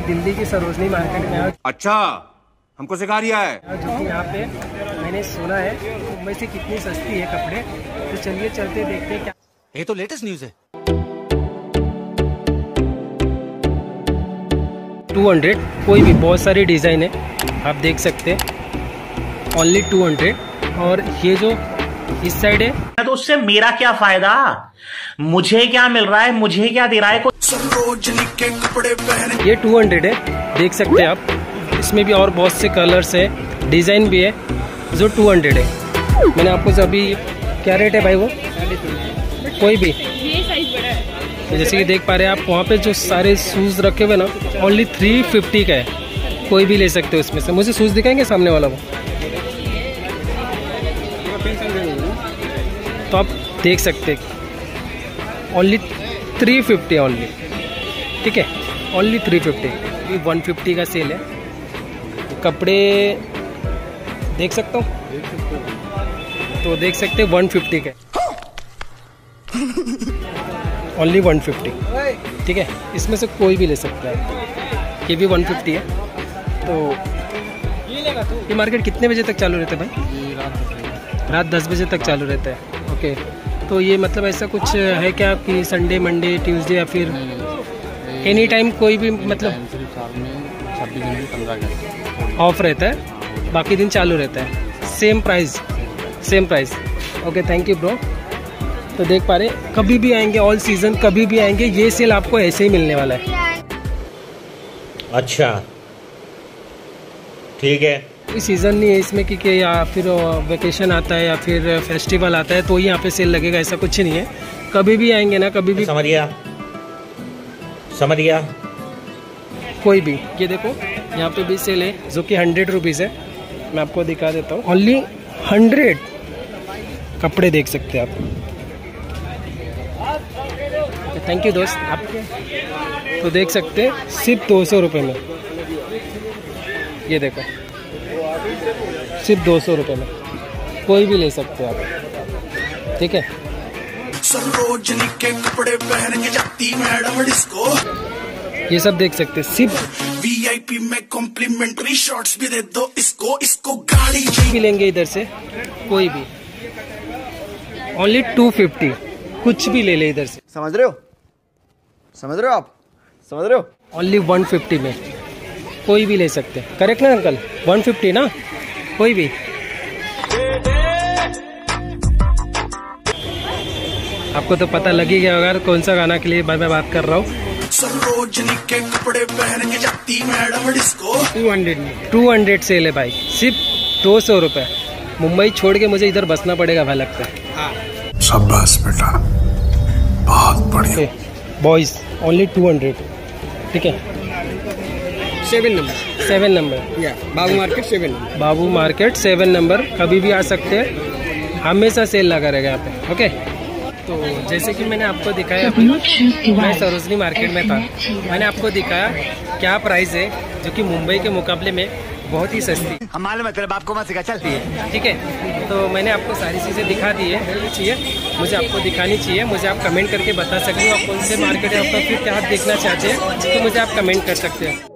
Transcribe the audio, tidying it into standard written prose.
दिल्ली की सरोजनी मार्केट में। अच्छा, हमको सिखा रिया है। जो कि यहाँ पे मैंने सुना है मुंबई से कितनी सस्ती है कपड़े, तो चलिए चलते देखते हैं क्या। ये तो लेटेस्ट न्यूज़ है। 200 कोई भी, बहुत सारी डिज़ाइन है आप देख सकते हैं, ओनली 200। और ये जो इस साइड है तो उससे मेरा क्या फायदा, मुझे क्या मिल रहा है, मुझे क्या दे रहा है। ये 200 है, देख सकते हैं आप। इसमें भी और बहुत से कलर्स है, डिज़ाइन भी है, जो 200 है। मैंने आपको अभी क्या रेट है भाई वो, कोई भी ये साइज बड़ा है। तो जैसे कि देख पा रहे हैं आप, वहाँ पे जो सारे शूज़ रखे हुए ना, ओनली 350 का है। कोई भी ले सकते हो उसमें से। मुझे शूज़ दिखाएंगे सामने वाला वो, तो आप देख सकते हैं ओनली 350 ओनली, ठीक है, ओनली 350। ये 150 का सेल है। कपड़े देख सकता हूँ, तो देख सकते हैं 150 के, ओनली 150, ठीक है। इसमें से कोई भी ले सकता है। ये भी 150 है। तो ये मार्केट कितने बजे तक चालू रहता है भाई? रात 10 बजे तक चालू रहता है। ओके, तो ये मतलब ऐसा कुछ है क्या कि संडे, मंडे, ट्यूसडे या फिर एनी टाइम कोई भी, मतलब ऑफ रहता है, बाकी दिन चालू रहता है? Same price, same price. Okay, thank you bro. तो देख पा रहे, कभी भी आएंगे, ऑल सीजन कभी भी आएंगे, ये सेल आपको ऐसे ही मिलने वाला है। अच्छा ठीक है। कोई सीज़न नहीं है इसमें कि या फिर वेकेशन आता है या फिर फेस्टिवल आता है तो यहाँ पे सेल लगेगा, ऐसा कुछ नहीं है। कभी भी आएंगे ना, कभी भी, समझ गया, समझ गया। कोई भी। ये देखो यहाँ पे भी सेल है जो कि 100 रुपीज़ है। मैं आपको दिखा देता हूँ, ओनली 100 कपड़े देख सकते हैं आप। थैंक यू दोस्त आपके। तो देख सकते हैं सिर्फ 200 रुपये में, ये देखो सिर्फ 200 रुपये में, कोई भी ले सकते हो आप, ठीक है। सरोजनी के कपड़े पहन के जाती मैडम डिस्को, ये सब देख सकते हैं। सिर्फ VIP में कॉम्प्लीमेंट्री शॉट्स भी दे दो इसको, इसको गाड़ी भी लेंगे इधर से, कोई भी, ओनली 250, कुछ भी ले ले इधर से। समझ रहे हो, समझ रहे हो आप, समझ रहे हो? ओनली 150 में कोई भी ले सकते हैं। करेक्ट ना अंकल? 150 ना, कोई भी। आपको तो पता लग ही गया होगा कौन सा गाना के लिए मैं बात कर रहा हूँ। सरोजनी के कपड़े पहन के जाती मैडम डिस्को। 200 सेल है भाई, सिर्फ 200 रुपये। मुंबई छोड़ के मुझे इधर बसना पड़ेगा भाई, लगता है। शाबाश बेटा, बहुत बढ़िया। बॉयज ओनली 200, ठीक है। 7 number Babu market 7 number, Babu market 7 number. कभी भी आ सकते हैं, हमेशा सेल लगा रहेगा यहाँ पे, ओके। तो जैसे कि मैंने आपको दिखाया, मैं सरोजनी मार्केट में था, मैंने आपको दिखाया क्या प्राइस है जो कि मुंबई के मुकाबले में बहुत ही सस्ती। हम मालूम है तेरे बाप को मत सिखा, चल। ठीक है, तो मैंने आपको सारी चीज़ें दिखा दी है, चाहिए मुझे आपको दिखानी चाहिए। मुझे आप कमेंट करके बता सकते हो आप कौन से मार्केट है, आपका फिर क्या देखना चाहते हैं, तो मुझे आप कमेंट कर सकते हैं।